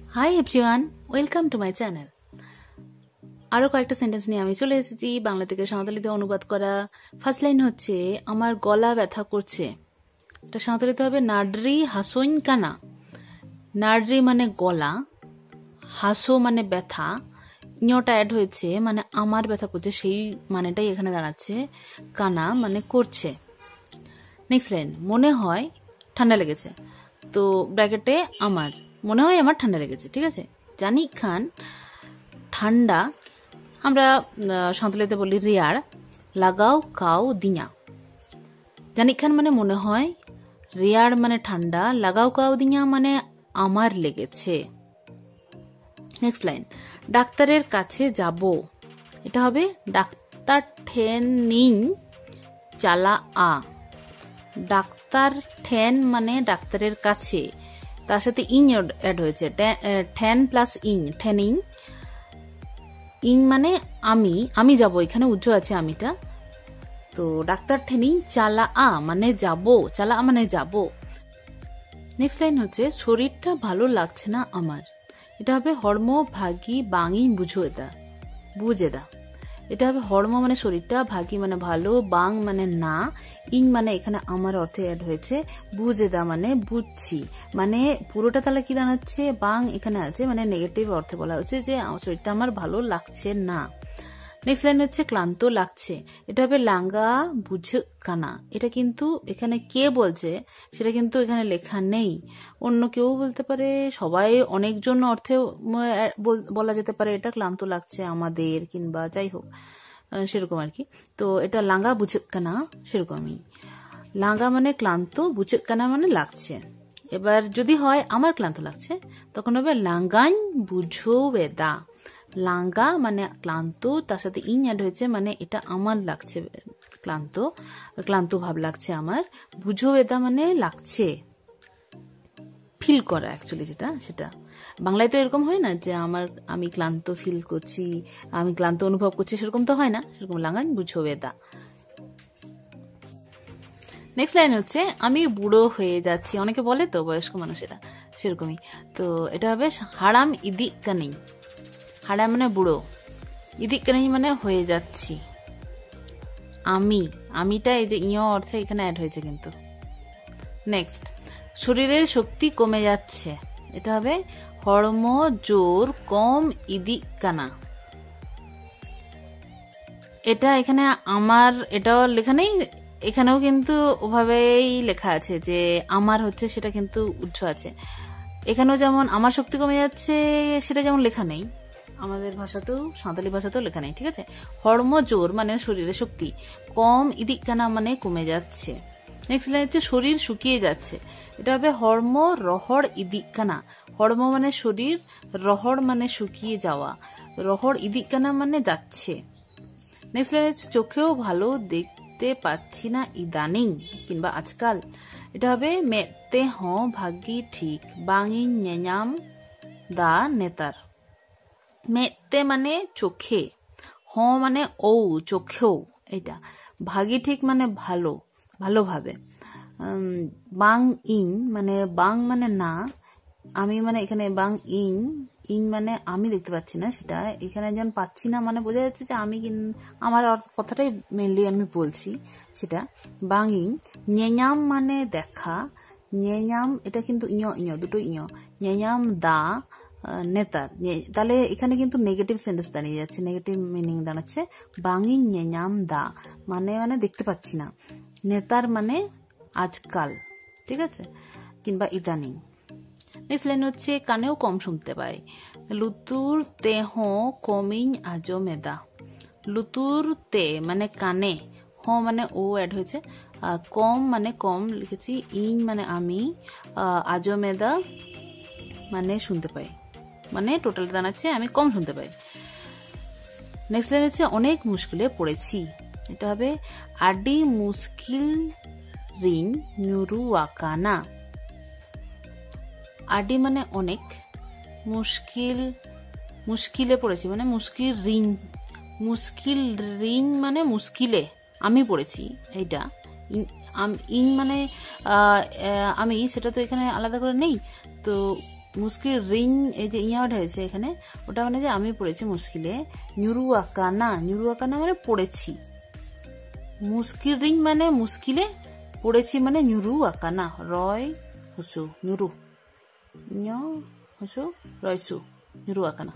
High everyone, welcome to my channel. আরো কয়েকটা sentence নিয়ে আমি চলে এসেছি বাংলা থেকে সাঁওতালিতে অনুবাদ করা। ফার্স্ট লাইন হচ্ছে আমার গলা ব্যথা করছে। এটা সাঁওতালিতে হবে নাডরি হাসোইন কানা। নাডরি মানে গলা, হাসো মানে ব্যথা, ইয়টা অ্যাড হয়েছে মানে আমার ব্যথা করছে, সেই মানেটাই এখানে দাঁড়াচ্ছে। কানা মানে করছে। নেক্সট লাইন, মনে হয় ঠান্ডা লেগেছে। তো ব্র্যাকেটে আমার মনে হয় আমার ঠান্ডা লেগেছে, ঠিক আছে। জানি খান ঠান্ডা আমরা সাঁওতালিতে বলি রিয়ার লাগাও কাউ দিয়া। জানি খান মানে মনে হয়, রিয়ার মানে ঠান্ডা, লাগাও কাউ দিয়া মানে আমার লেগেছে। নেক্সট লাইন, ডাক্তারের কাছে যাব। এটা হবে ডাক্তার ঠেন নিন চালা আ। ডাক্তার ঠেন মানে ডাক্তারের কাছে, তার সাথে ইং অ্যাড হয়েছে, ঠেন প্লাস ইং, ঠেনিং। ইং মানে আমি, আমি যাব, এখানে উজ্জ্ব আছে আমিটা। তো ডাক্তার ঠেনিং চালা আ মানে যাব, চালা আ মানে যাব। নেক্সট লাইন হচ্ছে শরীরটা ভালো লাগছে না আমার। এটা হবে হর্ম ভাগি বাঙি বুঝেদা। এটা হবে হর্ম মানে শরীরটা, ভাগি মানে ভালো, বাং মানে না, ইং মানে এখানে আমার অর্থে অ্যাড হয়েছে, বুঝেদা মানে বুঝছি। মানে পুরোটা তাহলে কি দাঁড়াচ্ছে, বাং এখানে আছে মানে নেগেটিভ অর্থে বলা হচ্ছে যে শরীরটা আমার ভালো লাগছে না। নেক্সট লাইন হচ্ছে ক্লান্ত লাগছে। এটা হবে লাঙ্গা বুঝ কানা। এটা কিন্তু এখানে কে বলছে সেটা কিন্তু এখানে লেখা নেই, অন্য কেউ বলতে পারে, সবাই অনেকজন অর্থে বলা যেতে পারে এটা ক্লান্ত লাগছে আমাদের, কিংবা যাই হোক সেরকম আর কি। তো এটা লাঙ্গা বুঝ কানা, সেরকমই। লাঙ্গা মানে ক্লান্ত, বুঝ কানা মানে লাগছে। এবার যদি হয় আমার ক্লান্ত লাগছে, তখন হবে লাঙ্গান বুঝো বেদা। লাঙ্গা মানে ক্লান্ত, তার সাথে ইং অ্যাড হয়েছে মানে এটা আমার লাগছে ক্লান্ত, ক্লান্ত ভাব লাগছে আমার। বুঝো বেদা মানে লাগছে, ফিল করা অ্যাকচুয়ালি যেটা, সেটা বাংলায় তো এরকম হয় না যে আমি ক্লান্ত ফিল করছি, আমি ক্লান্ত অনুভব করছি, সেরকম তো হয় না, সেরকম লাঙ্গান বুঝো বেদা। নেক্সট লাইন হচ্ছে আমি বুড়ো হয়ে যাচ্ছি। অনেকে বলে তো বয়স্ক মানুষেরা, সেরকমই। তো এটা হবে হারাম ইদি কানেই। হারাম মানে বুড়ো, ইদি কানেই মানে হয়ে যাচ্ছি। আমিটা এই যে ইয় অর্থে এখানে অ্যাড হয়েছে কিন্তু। নেক্সট, শরীরের শক্তি কমে যাচ্ছে। এটা হবে হরম জোর কম ইদি কানা। এটা এখানে আমার এটাও লেখা নেই, এখানেও কিন্তু ওভাবেই লেখা আছে যে আমার হচ্ছে, সেটা কিন্তু উজ্জ্ব আছে। এখানেও যেমন আমার শক্তি কমে যাচ্ছে সেটা যেমন লেখা নেই, আমাদের ভাষাতেও সাঁওতালি ভাষাতেও লেখা নেই, ঠিক আছে। হর্ম জোর মানে শরীরের শক্তি, কম ইদিকানা মানে কমে যাচ্ছে। নেক্সট লাইন হচ্ছে শরীর শুকিয়ে যাচ্ছে। এটা হবে হর্ম রহড় ইদিকানা। হর্ম মানে শরীর, রহড় মানে শুকিয়ে যাওয়া, রহড় ইদিকানা মানে যাচ্ছে। নেক্সট লাইন হচ্ছে চোখেও ভালো দেখতে পাচ্ছি না ইদানিং কিংবা আজকাল। এটা হবে মেতে হ ভাগ্যি ঠিক বাঙি নেয়াম দা নেতার। মেতে মানে চোখে, হ মানে ও চোখেও, এটা ভাগি ঠিক মানে ভালো, ভালোভাবে। বাং ইং মানে বাং মানে না, আমি মানে এখানে বাং ইং, ইং মানে আমি দেখতে পাচ্ছি না, সেটা এখানে যেমন পাচ্ছি না মানে বোঝা যাচ্ছে যে আমি আমার কথাটাই মেনলি আমি বলছি, সেটা বাং ইং। নেয়াম মানে দেখা, নেয়াম এটা কিন্তু ইয় ইয় দুটো ইয়, নেয়াম দা নেতার। তাহলে এখানে কিন্তু নেগেটিভ সেন্টেন্স দাঁড়িয়ে যাচ্ছে, নেগেটিভ মিনিং দাঁড়াচ্ছে। বাঙি নেয়াম দা মানে মানে দেখতে পাচ্ছি না, নেতার মানে আজকাল, ঠিক আছে, কিংবা ইদানিং। নেক্সট লাইন হচ্ছে কানেও কম শুনতে পায়। লুতুর তেহ কমিং আজো মেদা। লুতুর তে মানে কানে, হ মানে ও অ্যাড হয়েছে, কম মানে কম লিখেছি, ইং মানে আমি, আজো মেদা মানে শুনতে পাই, মানে টোটাল দাঁড়াচ্ছে আমি কম শুনতে পাই। নেক্সট লাইন হচ্ছে অনেক মুশকিলে পড়েছি। এটা হবে আডি মুশকিল রিং নুরু ওয়াকানা। আডি মানে অনেক, মুশকিল মুশকিলে পড়েছি মানে মুশকিল রিং, মুশকিল রিং মানে মুশকিলে আমি পড়েছি, এইটা ইং মানে আমি, সেটা তো এখানে আলাদা করে নেই। তো মুশকিল রিং এই যে ইয়া হয়েছে এখানে, ওটা মানে যে আমি পড়েছি মুশকিলে। নিউরু আকানা, নিউরু আকানা মানে পড়েছি। মুশকিল রিং মানে মুশকিলে পড়েছি মানে নিউরু আকানা। রয় হুসু নিউরু, হুসু রয়সু, নিউরু আকানা।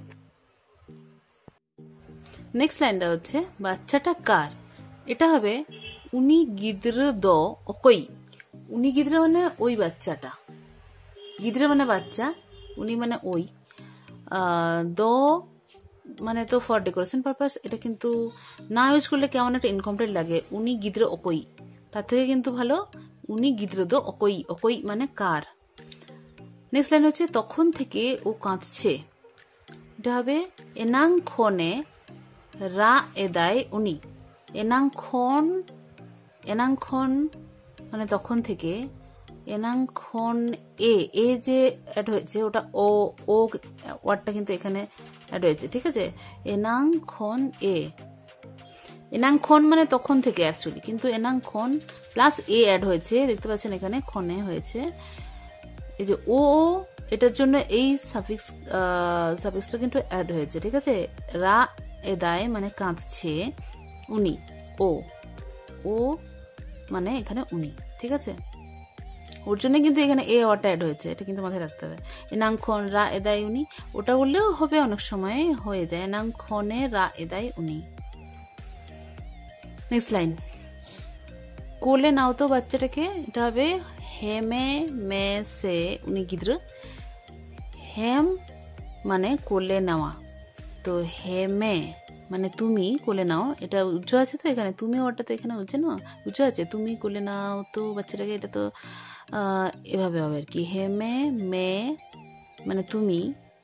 নেক্সট লাইনটা হচ্ছে বাচ্চাটা কার। এটা হবে উনি গিদ্র দ অকই। উনি গিদ্র মানে ওই বাচ্চাটা, গিদ্র মানে বাচ্চা, উনি মানে ওই, দ মানে তো ফর ডেকোরেশন পারপাস। এটা কিন্তু না ইউজ করলে কেমন একটা ইনকমপ্লিট লাগে। উনি গিদ্র অকই, তার থেকে কিন্তু ভালো উনি গিদ্র দ অকই। অকই মানে কার। নেক্সট লাইন হচ্ছে তখন থেকে ও কাঁদছে। এটা হবে এনাং খনে রা এদায় উনি। এনাংখন, এনাংখন মানে তখন থেকে, এনাংখন এ যে অ্যাড হয়েছে ওটা ও ও ওয়ার্ডটা কিন্তু এখানে অ্যাড হয়েছে, ঠিক আছে। এনাংখন এনাংখন মানে তখন থেকে অ্যাকচুয়ালি, কিন্তু এনাংখন প্লাস এ অ্যাড হয়েছে, দেখতে পাচ্ছেন এখানে খনে হয়েছে। এই যে ও এটার জন্য এই সাফিক্সটা কিন্তু অ্যাড হয়েছে, ঠিক আছে। রা এদায় মানে কাঁদছে, উনি, ও ও মানে এখানে উনি, ঠিক আছে। ওর জন্য কিন্তু এখানে এ ওয়াটা অ্যাড হয়েছে, এটা কিন্তু মাথায় রাখতে হবে। এনাংখন রা এদায় উনি, ওটা বললেও হবে, অনেক সময় হয়ে যায়। এনাংখনে রা এদায় উনি। নেক্সট লাইন, কোলে নাও তো বাচ্চাটাকে। এটা হবে হেমে মে সে উনি গিদ্র। হেম মানে কোলে নেওয়া, তো হেমে মানে তুমি কোলে নাও। এটা উজ্জ আছে তো এখানে, তুমি ওটা তো এখানে উজ্জ না, উজ্জ আছে। তুমি কোলে নাও তো বাচ্চাটাকে, এটা তো এভাবে হবে আর কি। হেমে মে মানে তুমি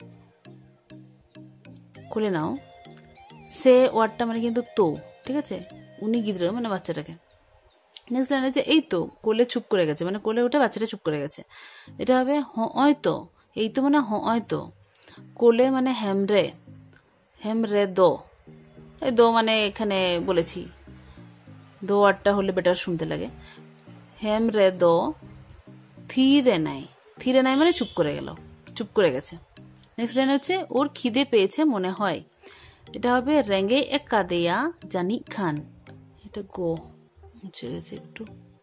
কোলে নাও, সে ওয়ার্ডটা মানে কিন্তু তো, ঠিক আছে। উনি গিদ্র মানে বাচ্চাটাকে। নেক্সট লাইন আছে এই তো কোলে চুপ করে গেছে, মানে কোলে উঠে বাচ্চাটা চুপ করে গেছে। এটা হবে হয় তো, এই তো মানে হয় তো। কোলে মানে হেমরে, হেমরে দো। এই দো মানে এখানে বলেছি দো ওয়ার্ডটা হলে বেটার শুনতে লাগে। হেমরে দো থিরে নাই, থিরে নাই মানে চুপ করে গেল, চুপ করে গেছে। নেক্সট লাইন হচ্ছে ওর খিদে পেয়েছে মনে হয়। এটা হবে রেঙ্গে এক কাদেয়া জানি খান। এটা গো মুছে গেছে একটু।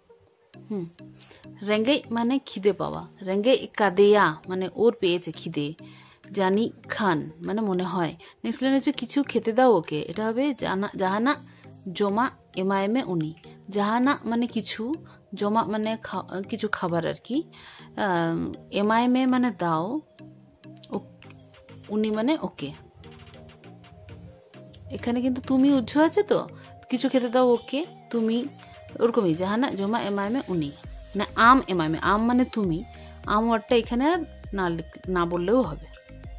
রেঙ্গে মানে খিদে পাওয়া, রেঙ্গে কাদেয়া মানে ওর পেয়েছে খিদে, জানি খান মানে মনে হয়। নেক্সট লাইন হচ্ছে কিছু খেতে দাও ওকে। এটা হবে জাহানা জমা এমায়েমে উনি। জাহানা মানে কিছু, জমা মানে কিছু খাবার আর কি, এমায়েমে মানে দাও, উনি মানে ওকে। এখানে কিন্তু তুমি উজ্জ আছে তো, কিছু খেতে দাও ওকে, তুমি, ওরকমই। জাহানা জমা এমাইমে উনি, না আম এমাইমে, আম মানে তুমি, আম ওয়ার্ডটা এখানে না বললেও হবে।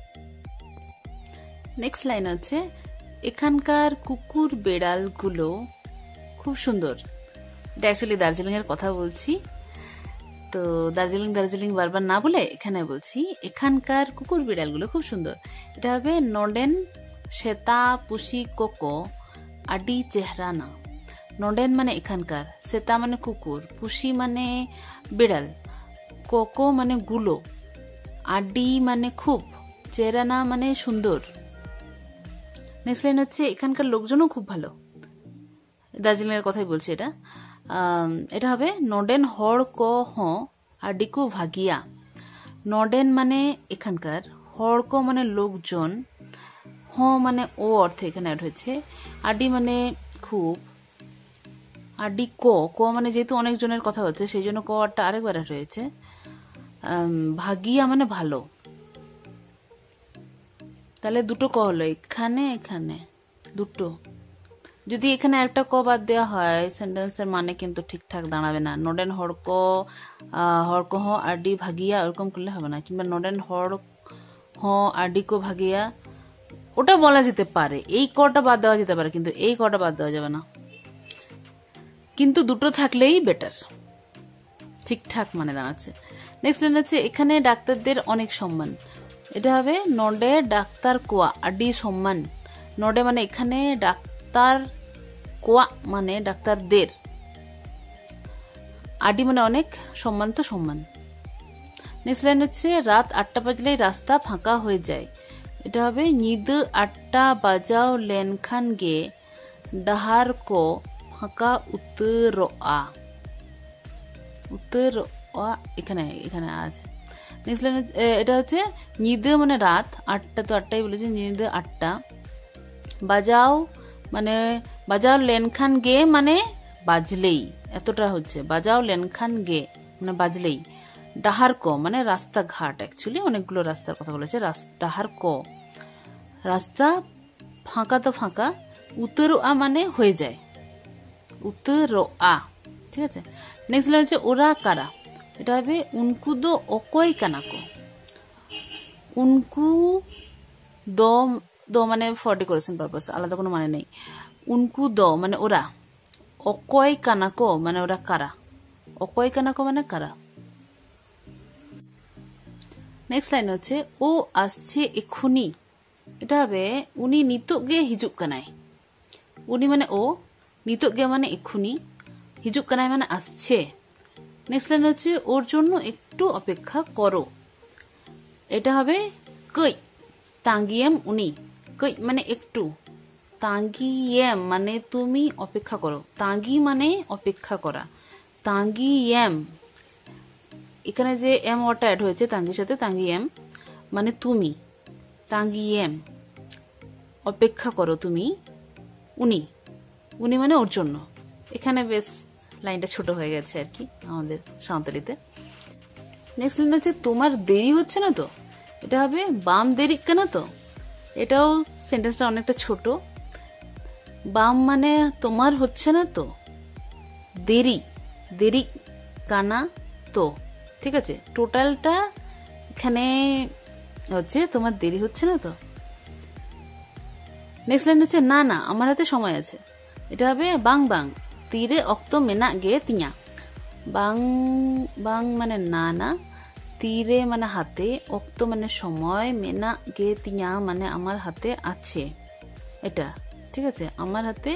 নেক্সট লাইন আছে এখানকার কুকুর বেড়ালগুলো খুব সুন্দর। এটা অ্যাকচুয়ালি দার্জিলিং এর কথা বলছি, তো দার্জিলিং বারবার না বলে এখানে বলছি এখানকার কুকুর বিড়ালগুলো খুব সুন্দর। এটা হবে নডেন শ্বেতা পুষি কোকো আডি চেহারা না। নডেন মানে এখানকার, শ্বেতা মানে কুকুর, পুষি মানে বিড়াল, কোকো মানে গুলো, আডি মানে খুব, চেহারানা মানে সুন্দর। নেক্সট লাইন হচ্ছে এখানকার লোকজনও খুব ভালো। দার্জিলিং এর কথাই বলছি এটা। এটা হবে নডেন হড় ক হ আডিকু ভাগিয়া। নডেন মানে এখানকার, হড় ক মানে লোকজন, হ মানে ও অর্থে এখানে অ্যাড হয়েছে, আডি মানে খুব, আডি ক মানে যেহেতু অনেকজনের কথা হচ্ছে সেই জন্য ক অর্থটা আরেকবার অ্যাড হয়েছে। ভাগিয়া মানে ভালো, তাহলে দুটো ক হলো, এখানে এখানে দুটো। যদি এখানে একটা ক বাদ দেওয়া হয় সেন্টেন্সের মানে কিন্তু ঠিকঠাক দাঁড়াবে না। নডেন হড়ক হ আডি ভাগিয়া ওরকম করলে হবে না, কিংবা নডেন হড় হ আডি কো ভাগিয়া ওটা বলা যেতে পারে, এই কটা বাদ দেওয়া যেতে পারে, কিন্তু এই কটা বাদ দেওয়া যাবে না। কিন্তু দুটো থাকলেই বেটার, ঠিকঠাক মানে দাঁড়াচ্ছে। নেক্সট লাইন হচ্ছে এখানে ডাক্তারদের অনেক সম্মান। এটা হবে নডে ডাক্তার কোয়া আডি সম্মান। নডে মানে এখানে, ডাক্তার, কোয়া মানে ডাক্তারদের, আডি মানে অনেক, সম্মান তো সম্মান। নেক্সট লাইন হচ্ছে রাত 8টা বাজলেই রাস্তা ফাঁকা হয়ে যায়। এটা হবে নিদে 8টা বাজাও লেনখান গে ডাহার কো ফাঁকা উত্তরোয়া। উত্তরোয়া এখানে এখানে আছে। নেক্সট লাইন এটা হচ্ছে নিদে মানে রাত, 8টা তো 8টাই বলেছে, নিদে 8টা, বাজাও মানে বাজাও লেনখান গে মানে বাজলেই, এতটা হচ্ছে বাজাও লেনখান গে মানে বাজলেই, ডাহার কো মানে রাস্তাঘাট, অ্যাকচুয়ালি অনেকগুলো রাস্তার কথা বলেছে, ডাহার কো রাস্তা ফাঁকা তো ফাঁকা, উত্তরোয়া মানে হয়ে যায়, উত্তরোয়া। ঠিক আছে, নেক্সট লাইন হচ্ছে ওরা কারা। এটা হবে উনকু দো অকই কানাকো। উনকু দো, দো মানে ফর ডেকোরেশন পারপাস, আলাদা কোনো মানে নেই। উনকু দো মানে ওরা, অকই কানাকো মানে ওরা কারা, অকই কানাকো মানে কারা। নেক্সট লাইন হচ্ছে ও আসছে এক্ষুনি। এটা হবে উনি নিতোগ গে হিজুক কানাই। উনি মানে ও, নিতোগ গে মানে এক্ষুনি, হিজুক কানাই মানে আসছে। নেক্সট লাইন হচ্ছে ওর জন্য একটু অপেক্ষা করো। এটা হবে কই তাঙ্গিয়েম উনি, কই মানে একটু, তাঙ্গিয়েম মানে তুমি অপেক্ষা করো, তাঙ্গি মানে অপেক্ষা করা, তাঙ্গিয়েম, এখানে যে এম ওয়ার্ডটা অ্যাড হয়েছে তাঙ্গির সাথে, তাঙ্গিয়েম মানে তুমি, তাঙ্গিয়েম অপেক্ষা করো তুমি, উনি, উনি মানে ওর জন্য। এখানে বেশ লাইনটা ছোট হয়ে গেছে আর কি আমাদের সাঁওতালিতে। নেক্সট লাইন হচ্ছে তোমার দেরি হচ্ছে না তো। এটা হবে বাম দেরি কেনা তো। এটাও সেন্টেন্সটা অনেকটা ছোট। বাম মানে তোমার হচ্ছে না তো, দেরি, দেরি কানা তো। ঠিক আছে, টোটালটা এখানে হচ্ছে তোমার দেরি হচ্ছে না তো। নেক্সট লাইন হচ্ছে না না আমার হাতে সময় আছে। এটা হবে বাং বাং তীরে অক্ত মেনা গে তিঙা। বাং বাং মানে না না, তীরে মানে হাতে, অক্ত মানে সময়, মেনা গে তিঙা মানে আমার হাতে আছে। এটা ঠিক আছে, আমার হাতে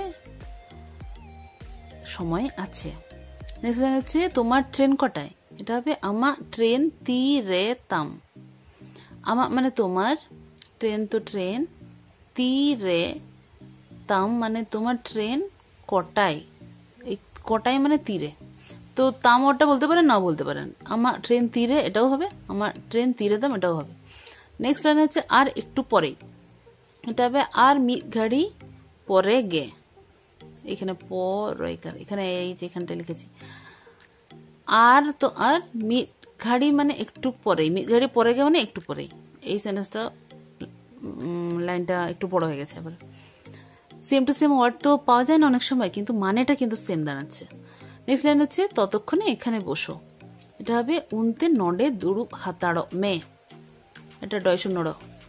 সময় আছে। নেক্সট লাইন হচ্ছে তোমার ট্রেন কটায়। এটা হবে আমা ট্রেন তীরে তাম। আমা মানে তোমার, ট্রেন তো ট্রেন, তীরে তাম মানে তোমার ট্রেন কটায়, এই কটায় মানে তীরে, তো তাম ওটা বলতে পারেন না বলতে পারেন। আমার ট্রেন তীরে এটাও হবে, আমার ট্রেন তীরে দাম এটাও হবে। নেক্সট লাইন হচ্ছে আর একটু পরে। এটা হবে আর মিট ঘাড়ি পরে গে। এখানে এখানে এই যে এখানটা লিখেছি আর, তো আর মিট ঘাড়ি মানে একটু পরে, মিট ঘাড়ি পরে গে মানে একটু পরে। এই সেন্টেন্সটা লাইনটা একটু বড় হয়ে গেছে। আবার সেম টু সেম ওয়ার্ড তো পাওয়া যায় না অনেক সময়, কিন্তু মানেটা কিন্তু সেম দাঁড়াচ্ছে। নেক্সট লাইন হচ্ছে ততক্ষণে এখানে বসো। এটা হবে উনতে নডে দুড়ুব হাতাড়ো মে। এটা ডয়শূন্য র,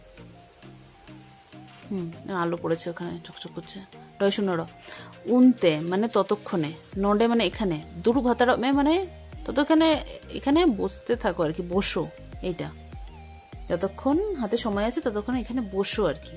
আলো পড়েছে ওখানে চকচক করছে, ডয়শূন্য র। উনতে মানে ততক্ষণে, নডে মানে এখানে, দুড়ুব হাতাড়ো মে মানে ততক্ষণে এখানে বসতে থাকো আর কি, বসো। এইটা যতক্ষণ হাতে সময় আছে ততক্ষণ এখানে বসো আর কি।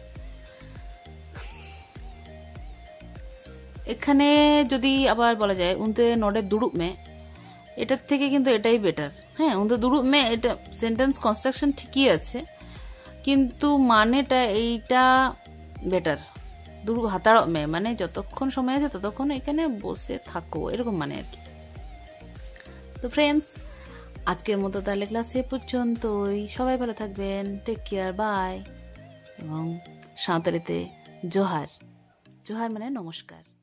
এখানে যদি আবার বলা যায় উনতে নডে দুড়ুব মে, এটার থেকে কিন্তু এটাই বেটার। হ্যাঁ, উনতে দুড়ুব মে, এটা সেন্টেন্স কনস্ট্রাকশন ঠিকই আছে, কিন্তু মানেটা এইটা বেটার। দুড়ুব হাতাড়ো মে মানে যতক্ষণ সময় আছে ততক্ষণ এখানে বসে থাকো, এরকম মানে আর কি। তো ফ্রেন্ডস, আজকের মতো তাহলে ক্লাস এ পর্যন্তই। সবাই ভালো থাকবেন, টেক কেয়ার, বাই। এবং সাঁওতালিতে জোহার, জোহার মানে নমস্কার।